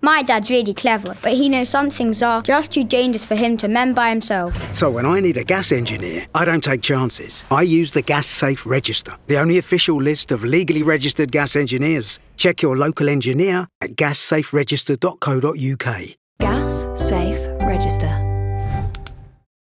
My dad's really clever, but he knows some things are just too dangerous for him to mend by himself. So when I need a gas engineer, I don't take chances. I use the Gas Safe Register, the only official list of legally registered gas engineers. Check your local engineer at gassaferegister.co.uk. Gas Safe Register.